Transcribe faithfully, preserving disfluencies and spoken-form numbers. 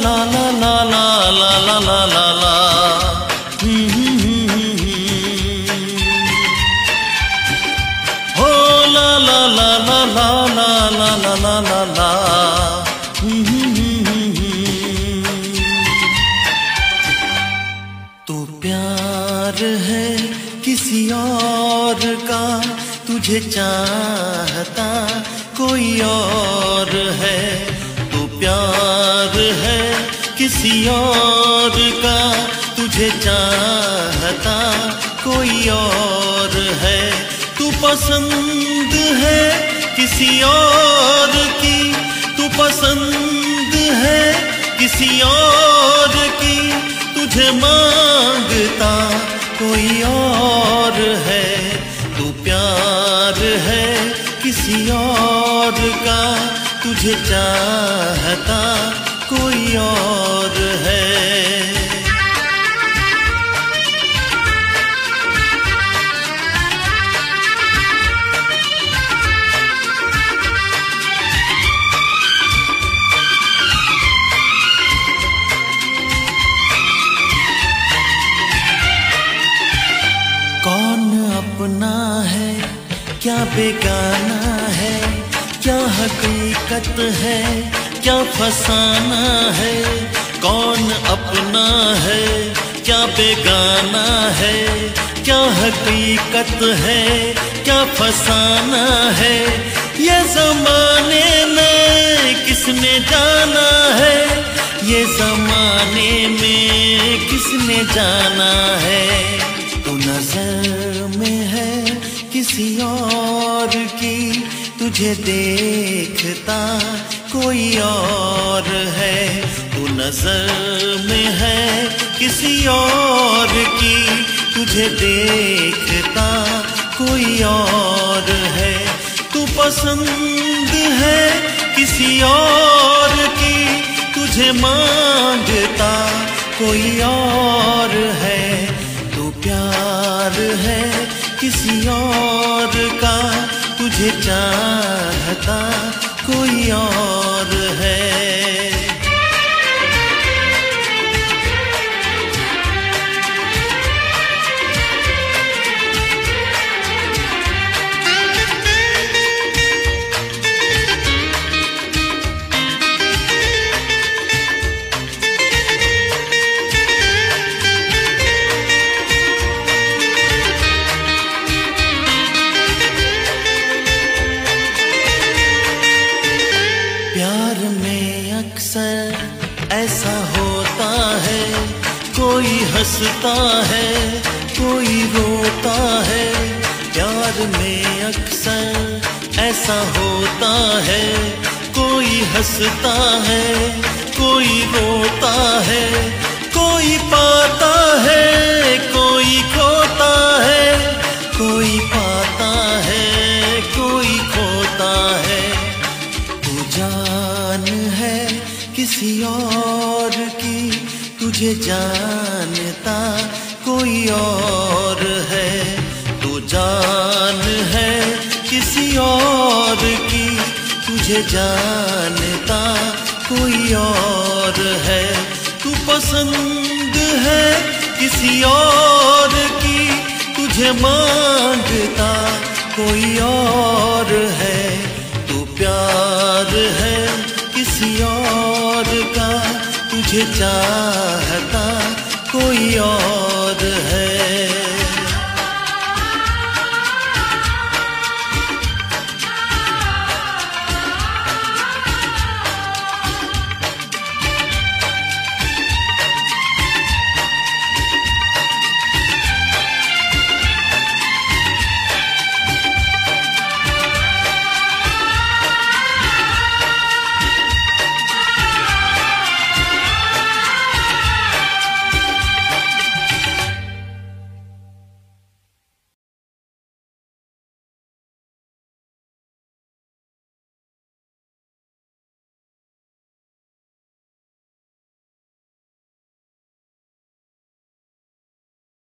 ला ला ला ला ला ला ला ला ला। हो ला ला ला ला ला ला ला ला ला ला ला। तू प्यार है किसी और का, तुझे चाहता कोई और है। तू प्यार है किसी और का, तुझे चाहता कोई और है। तू पसंद है किसी और की, तू पसंद है किसी और की, तुझे मांगता कोई और है। तू प्यार है किसी और का, तुझे चाहता कोई और है। कौन अपना है क्या बेगाना है, क्या हकीकत है क्या फसाना है। कौन अपना है क्या बेगाना है, क्या हकीकत है क्या फसाना है। ये ज़माने में किसने जाना है, ये ज़माने में किसने जाना है। तू नजर में है किसी और की, तुझे देखता कोई और है। तू नजर में है किसी और की, तुझे देखता कोई और है। तू पसंद है किसी और की, तुझे मांगता कोई और है। तू प्यार है किसी और का, तुझे चाहता कोई और है। प्यार में अक्सर ऐसा होता है, कोई हंसता है कोई रोता है। प्यार में अक्सर ऐसा होता है, कोई हंसता है कोई रोता है। कोई पाता है कोई खोता है, कोई पाता है कोई खोता है। जान है किसी और की, तुझे जानता कोई और है। तू जान है किसी और की, तुझे जानता कोई और है। तू पसंद है किसी और की, तुझे मांगता कोई और है। तू प्यार है किसी और का, तुझे चाहता